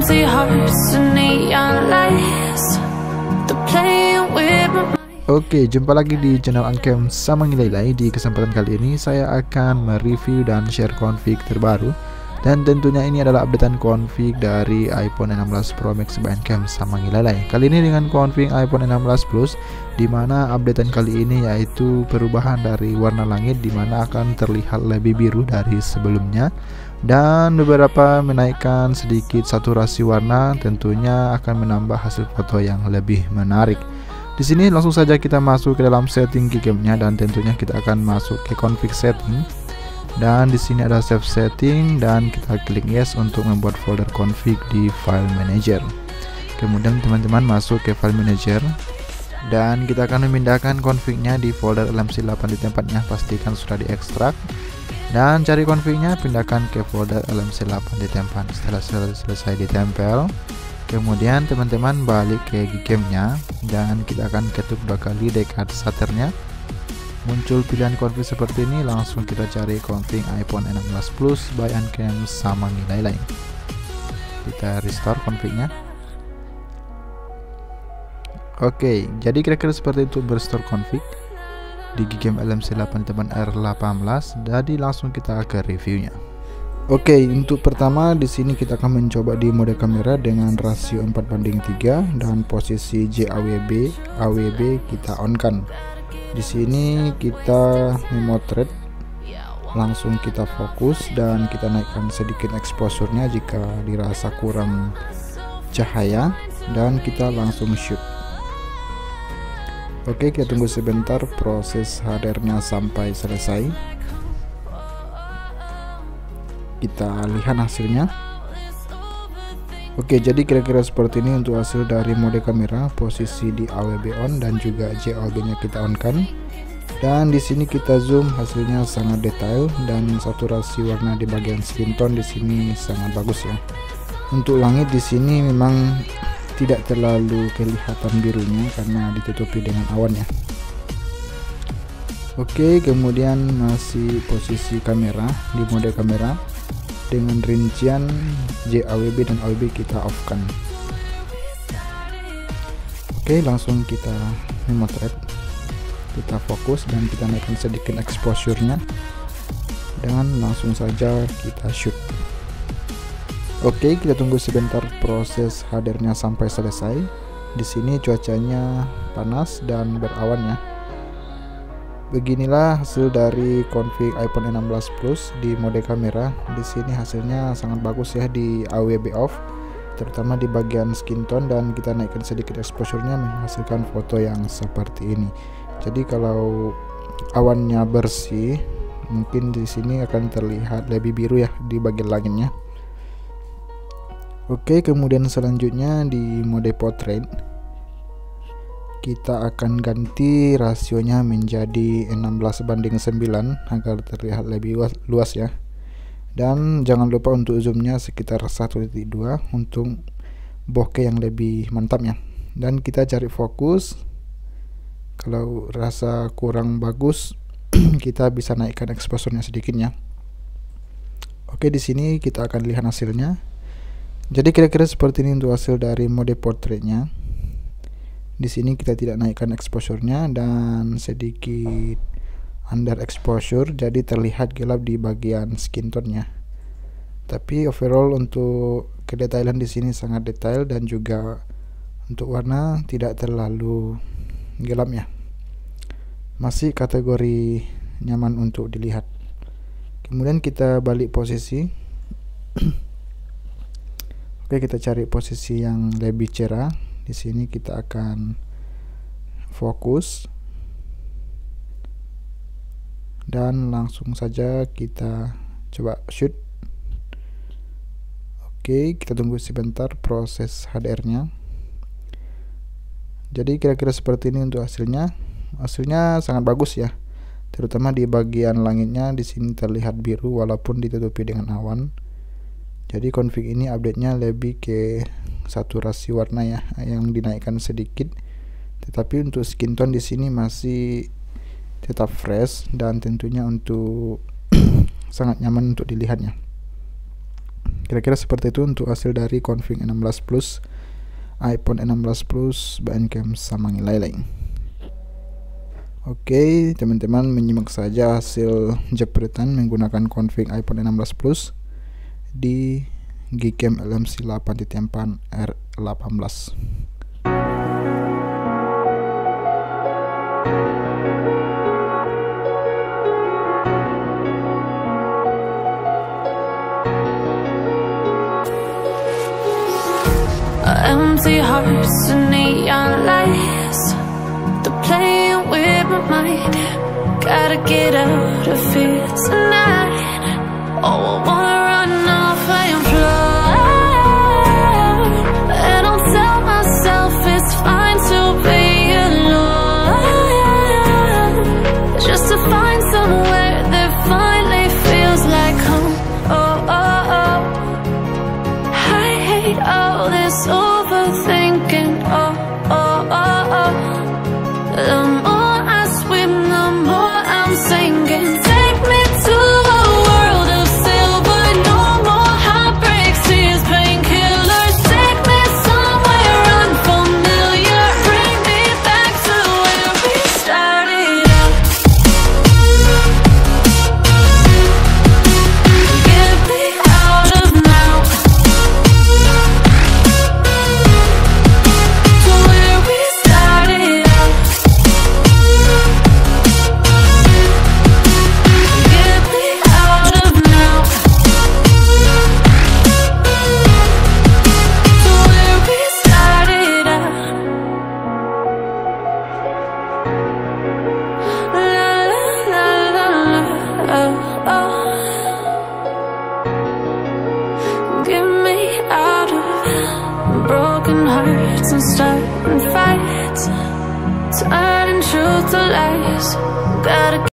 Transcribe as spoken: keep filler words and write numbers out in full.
empty hearts and neon lights. They're playing with my mind. Oke, jumpa lagi di channel Uncam sama Nilai. Di kesempatan kali ini saya akan mereview dan share config terbaru. Dan tentunya ini adalah updatean config dari iPhone enam belas Pro Max by Uncam sama Nilai. Kali ini dengan config iPhone enam belas Plus, dimana updatean kali ini yaitu perubahan dari warna langit, dimana akan terlihat lebih biru dari sebelumnya. Dan beberapa menaikkan sedikit saturasi warna, tentunya akan menambah hasil foto yang lebih menarik. Di sini langsung saja kita masuk ke dalam setting Gcam-nya dan tentunya kita akan masuk ke config setting. Dan di sini ada save setting dan kita klik yes untuk membuat folder config di file manager. Kemudian teman-teman masuk ke file manager dan kita akan memindahkan config-nya di folder L M C delapan di tempatnya, pastikan sudah diekstrak. Dan cari config-nya, pindahkan ke folder L M C delapan di tempat. Setelah selesai ditempel, kemudian teman-teman balik ke Gcam-nya dan kita akan ketuk dua kali dekat shutternya. Muncul pilihan config seperti ini, langsung kita cari config iPhone enam belas Plus by Uncam sama Nilai lain. Kita restore config-nya. Oke, jadi kira-kira seperti itu berstore config di Gcam L M C delapan teman R delapan belas. Jadi langsung kita ke reviewnya. Oke, untuk pertama di sini kita akan mencoba di mode kamera dengan rasio empat banding tiga dan posisi J A W B A W B kita on kan. Di sini kita memotret, langsung kita fokus dan kita naikkan sedikit exposure-nya jika dirasa kurang cahaya dan kita langsung shoot. Oke, kita tunggu sebentar proses H D R-nya sampai selesai. Kita lihat hasilnya. Oke, jadi kira-kira seperti ini untuk hasil dari mode kamera, posisi di A W B on dan juga J A W B-nya kita on kan. Dan di sini kita zoom, hasilnya sangat detail dan saturasi warna di bagian skin tone di sini sangat bagus ya. Untuk langit di sini memang tidak terlalu kelihatan birunya karena ditutupi dengan awan ya. Oke, kemudian masih posisi kamera di mode kamera dengan rincian J A W B dan A W B kita off kan. Oke, langsung kita memotret, kita fokus dan kita naikkan sedikit exposure-nya dan langsung saja kita shoot. Oke, kita tunggu sebentar proses H D R-nya sampai selesai. Di sini cuacanya panas dan berawan ya. Beginilah hasil dari config iPhone enam belas Plus di mode kamera. Di sini hasilnya sangat bagus ya di A W B off, terutama di bagian skin tone, dan kita naikkan sedikit exposure-nya menghasilkan foto yang seperti ini. Jadi kalau awannya bersih, mungkin di sini akan terlihat lebih biru ya di bagian langitnya. Oke, kemudian selanjutnya di mode portrait kita akan ganti rasionya menjadi enam belas banding sembilan agar terlihat lebih luas, luas ya. Dan jangan lupa untuk zoomnya sekitar satu titik dua untuk bokeh yang lebih mantap ya. Dan kita cari fokus. Kalau rasa kurang bagus kita bisa naikkan exposure-nya sedikit ya. Oke, di sini kita akan lihat hasilnya. Jadi kira-kira seperti ini untuk hasil dari mode portraitnya. Di sini kita tidak naikkan exposure-nya dan sedikit under exposure, jadi terlihat gelap di bagian skin tone-nya. Tapi overall untuk kedetailan di sini sangat detail dan juga untuk warna tidak terlalu gelap ya. Masih kategori nyaman untuk dilihat. Kemudian kita balik posisi. Oke, kita cari posisi yang lebih cerah. Di sini kita akan fokus dan langsung saja kita coba shoot. Oke, kita tunggu sebentar proses H D R-nya. Jadi kira-kira seperti ini untuk hasilnya. Hasilnya sangat bagus ya. Terutama di bagian langitnya di sini terlihat biru walaupun ditutupi dengan awan. Jadi config ini update-nya lebih ke saturasi warna ya, yang dinaikkan sedikit. Tetapi untuk skin tone di sini masih tetap fresh dan tentunya untuk sangat nyaman untuk dilihatnya. Kira-kira seperti itu untuk hasil dari config enam belas plus iPhone enam belas Plus Bandcamp Samangilai. Oke, teman-teman menyimak saja hasil jepretan menggunakan config iPhone enam belas Plus di Gcam L M C delapan titik empat R delapan belas. Empty hearts and neon lights, they're playing with my mind. Gotta get out of here tonight. Oh, I wanna run off and fly, and I'll tell myself it's fine to be alone, just to find somewhere that finally feels like home. Oh, oh, oh, I hate all this overthinking. Oh, oh, oh, oh, the more I swim, the more I'm sinking. Take me to a world of silver, no more heartbreaks, tears, painkillers. Take me somewhere unfamiliar, bring me back to where we started out. Get me out of now, to where we started out. Get me out of now, to where we started out. La la la la la, oh, oh. Get me out of broken hearts and starting fights, turning truth to lies. Gotta